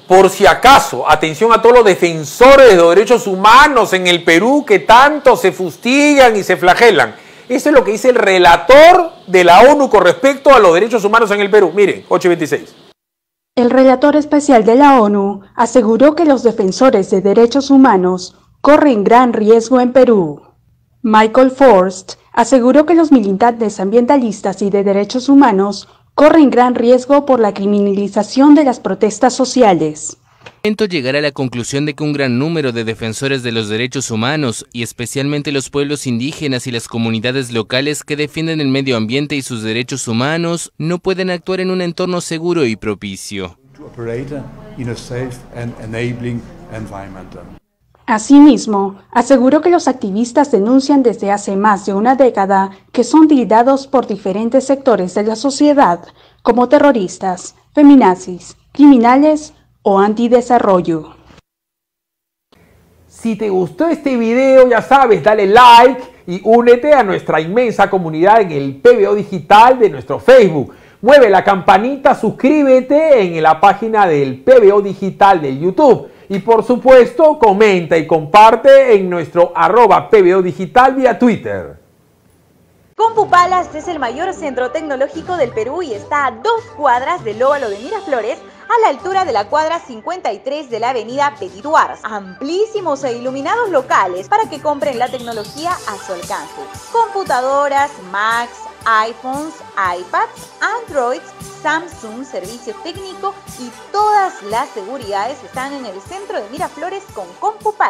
Por si acaso, atención a todos los defensores de los derechos humanos en el Perú que tanto se fustigan y se flagelan. Eso es lo que dice el relator de la ONU con respecto a los derechos humanos en el Perú. Miren, 8:26. El relator especial de la ONU aseguró que los defensores de derechos humanos corren gran riesgo en Perú. Michael Forst aseguró que los militantes ambientalistas y de derechos humanos corren gran riesgo por la criminalización de las protestas sociales. Llegar a la conclusión de que un gran número de defensores de los derechos humanos, y especialmente los pueblos indígenas y las comunidades locales que defienden el medio ambiente y sus derechos humanos, no pueden actuar en un entorno seguro y propicio. Asimismo, aseguró que los activistas denuncian desde hace más de una década que son tildados por diferentes sectores de la sociedad como terroristas, feminazis, criminales o antidesarrollo. Si te gustó este video, ya sabes, dale like y únete a nuestra inmensa comunidad en el PBO Digital de nuestro Facebook. Mueve la campanita, suscríbete en la página del PBO Digital de YouTube. Y por supuesto, comenta y comparte en nuestro @PBO Digital vía Twitter. CompuPalace es el mayor centro tecnológico del Perú y está a 2 cuadras del óvalo de Miraflores, a la altura de la cuadra 53 de la avenida Petit Duars. Amplísimos e iluminados locales para que compren la tecnología a su alcance. Computadoras, Macs, iPhones, iPads, Androids, Samsung, servicio técnico y todas las seguridades están en el centro de Miraflores con CompuPalace.